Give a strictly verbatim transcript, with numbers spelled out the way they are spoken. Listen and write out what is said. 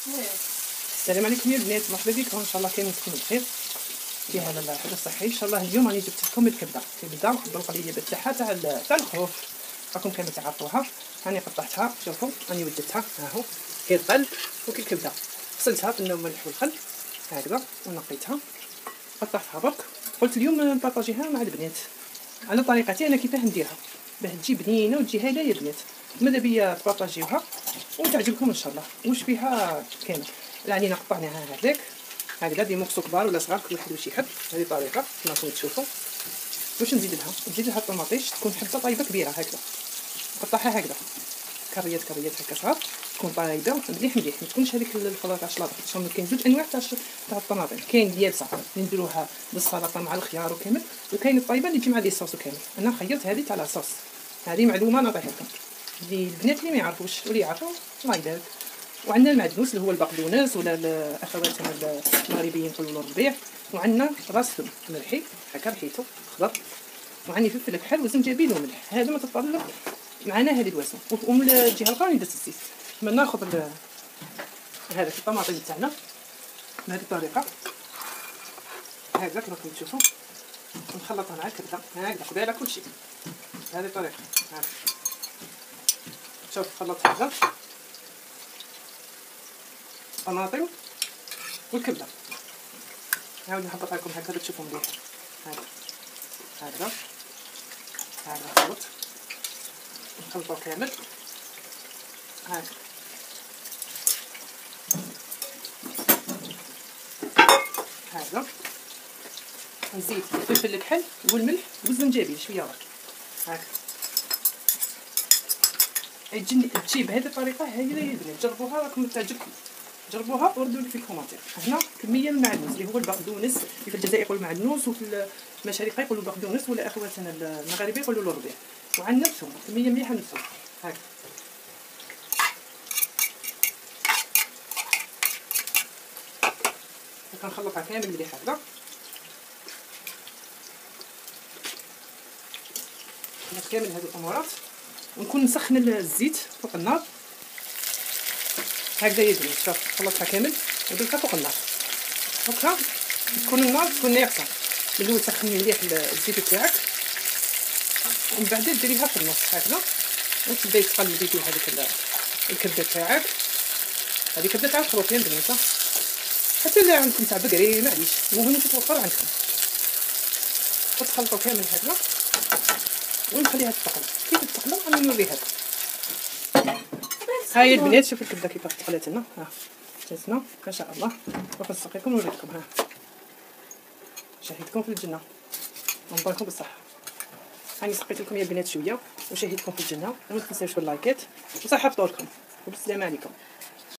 السلام عليكم يا البنات، مرحبا بكم. ان شاء الله كاملين تكونوا بخير في هذا الحاجه الصحي. ان شاء الله اليوم راني جبت لكم الكبده الكبده بالقليه تاعها تاع تاع الخروف، راكم كامل تعرفوها. راني قطعتها، شوفوا راني وديتها ها هو كي القلب وكي الكبده، غسلتها بالماء والملح والخل هكذا ونقيتها قطعتها برك. قلت اليوم نبارطاجيها مع البنات على طريقتي انا كيفاه نديرها باه تجي بنينه وتجي هايله يا بنات. ماذا بيا تبارطاجيوها وتعجبكم ان شاء الله. واش فيها كامل العنينه قطعناها هكذاك هكذا دي مكسو كبار ولا صغار كل واحد واش يحب. هذه طريقه كما راكم تشوفوا. واش نزيد لها؟ نزيد لها الطماطيش تكون حبه طايبه كبيره هكذا، نقطعها هكذا كريات كريات هكا صغار، تكون طايبه مليح مليح، ما تكونش هذيك الخضره تاع الشلاضه. شوف كاين زوج انواع تاع تاع الطماطم، كاين اليابسه اللي نديروها بالسلطه مع الخيار وكامل، وكاين الطايبه اللي تجي مع لي صوص وكامل. انا خيرت هذه تاع لاصوص، هذه معلومه نعطيها لكم اللي البنات اللي ما يعرفوش واللي يعرفوا الله يبارك. وعندنا المعدنوس اللي هو البقدونس ولا اخواتنا المغربيين يقولوا له الربيع، وعندنا راس ثوم ملحي هكا ريحته خضر، وعندي فلفل كحل وزنجبيل وملح. هذا ما تطلب معنا هذه الوزن. ومن الجهه الاخرى درت الزيت. ما ناخذ هذا الطماطم تاعنا بهذه الطريقه هكذا كما راكم تشوفوا، ونخلطها مع الكبده هكذا قبيله كلشي بهذه الطريقه. هاك شوف خلطت هكذا الطماطم والكبده، نعاود نحطها لكم هكذا تشوفوا مليح هكذا هكذا هكذا خلط نخلطو كامل هكذا هكذا. نزيد الفلفل الكحل والملح والزنجبيل شويه برك هكذا. تجي تجي بهذه الطريقه هايله يا بنات، جربوها راكم تعجبكم، جربوها وردوا لي في الكومنتير. هنا كميه من المعدنوس اللي هو البقدونس اللي في الجزائر يقولوا معدنوس وفي المشارقه يقولوا بقدونس ولا اخواتنا المغاربه يقولوا له ربيع. وعندنا الثوم كميه مليحه من الثوم هكا كنخلطها كامل مليح هكذا. خلطت كامل هذه الامورات ونكون نسخن الزيت فوق النار هكذا يا بنات. شوف خلطتها كامل ودرتها فوق النار هكا، تكون النار تكون ناقصه. من الاول سخني مليح الزيت تاعك ومن بعد ديريها في النص هكذا وتبداي تقلبي فيها هذيك الكبده تاعك. هذه كبده تاع الخروف يا بنات، حتى اللي عندكم تاع بقري معليش، المهم تتوفر عندكم. وتخلطوا كامل هكذا ونخليها تتقلب. كيف تتقلب راني نوريها لكم. هاي البنات شوفوا الكبده كيفاش تقلات لنا. ها جاتنا ما شاء الله. باغا نسقيكم ونوريكم. ها شهيتكم في الجنه ونباركم بالصحه. راني سقيت لكم يا البنات شويه وشهيتكم في الجنه. وما تنساوش باللايكات وصحه فطوركم وبالسلامه عليكم.